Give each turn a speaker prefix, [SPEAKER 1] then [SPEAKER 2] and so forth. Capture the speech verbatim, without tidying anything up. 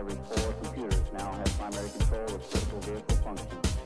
[SPEAKER 1] every four computers now have primary control of critical vehicle functions.